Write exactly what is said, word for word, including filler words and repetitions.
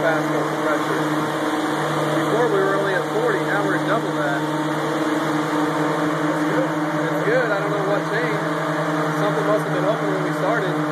Pascals of pressure. Before we were only at forty, now we're at double that. It's good. It's good. I don't know what changed. Something must have been open when we started.